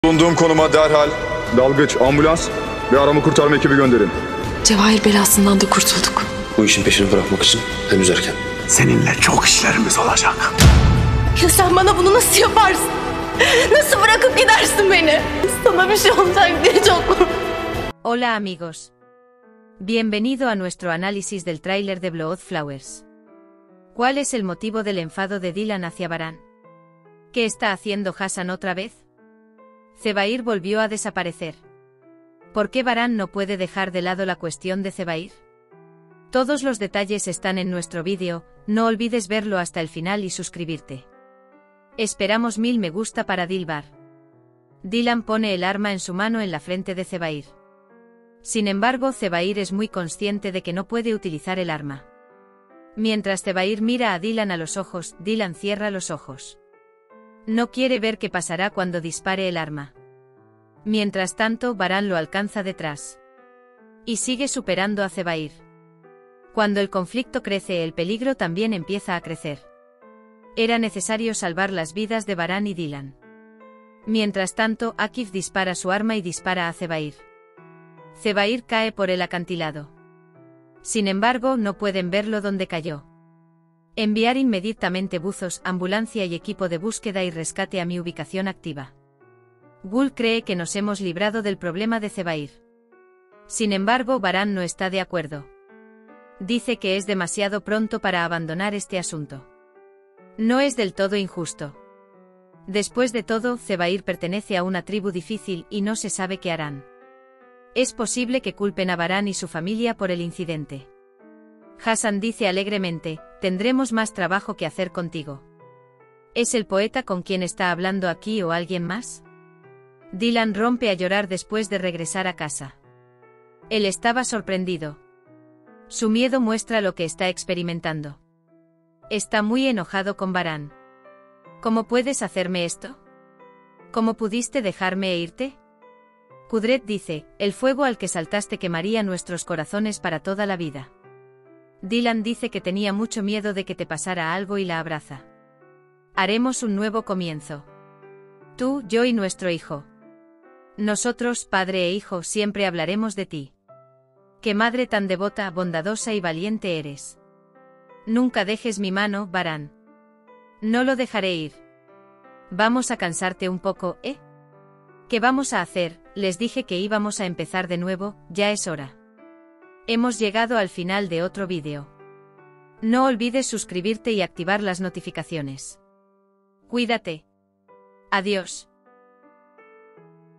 Bulunduğum konuma derhal dalgıç, ambulans ve arama kurtarma ekibi gönderin. Cevahir belasından da kurtulduk. Bu işin peşini bırakmak için henüz erken. Seninle çok işlerimiz olacak. Ya sen bana bunu nasıl yaparsın? Nasıl bırakıp gidersin beni? Sana bir şey olacak diye çok korktum. Hola amigos. Bienvenido a nuestro análisis del tráiler de Blood Flowers. ¿Cuál es el motivo del enfado de Dylan hacia Baran? ¿Qué está haciendo Hassan otra vez? Zebair volvió a desaparecer. ¿Por qué Baran no puede dejar de lado la cuestión de Zebair? Todos los detalles están en nuestro vídeo, no olvides verlo hasta el final y suscribirte. Esperamos 1000 me gusta para Dilbar. Dylan pone el arma en su mano en la frente de Zebair. Sin embargo, Zebair es muy consciente de que no puede utilizar el arma. Mientras Zebair mira a Dylan a los ojos, Dylan cierra los ojos. No quiere ver qué pasará cuando dispare el arma. Mientras tanto, Baran lo alcanza detrás. Y sigue superando a Zebair. Cuando el conflicto crece, el peligro también empieza a crecer. Era necesario salvar las vidas de Baran y Dylan. Mientras tanto, Akif dispara su arma y dispara a Zebair. Zebair cae por el acantilado. Sin embargo, no pueden verlo donde cayó. Enviar inmediatamente buzos, ambulancia y equipo de búsqueda y rescate a mi ubicación activa. Gul cree que nos hemos librado del problema de Zebair. Sin embargo, Baran no está de acuerdo. Dice que es demasiado pronto para abandonar este asunto. No es del todo injusto. Después de todo, Zebair pertenece a una tribu difícil y no se sabe qué harán. Es posible que culpen a Baran y su familia por el incidente. Hassan dice alegremente, tendremos más trabajo que hacer contigo. ¿Es el poeta con quien está hablando aquí o alguien más? Dylan rompe a llorar después de regresar a casa. Él estaba sorprendido. Su miedo muestra lo que está experimentando. Está muy enojado con Baran. ¿Cómo puedes hacerme esto? ¿Cómo pudiste dejarme irte? Kudret dice, el fuego al que saltaste quemaría nuestros corazones para toda la vida. Dylan dice que tenía mucho miedo de que te pasara algo y la abraza. Haremos un nuevo comienzo. Tú, yo y nuestro hijo. Nosotros, padre e hijo, siempre hablaremos de ti. Qué madre tan devota, bondadosa y valiente eres. Nunca dejes mi mano, Baran. No lo dejaré ir. Vamos a cansarte un poco, ¿eh? ¿Qué vamos a hacer? Les dije que íbamos a empezar de nuevo, ya es hora. Hemos llegado al final de otro vídeo. No olvides suscribirte y activar las notificaciones. Cuídate. Adiós.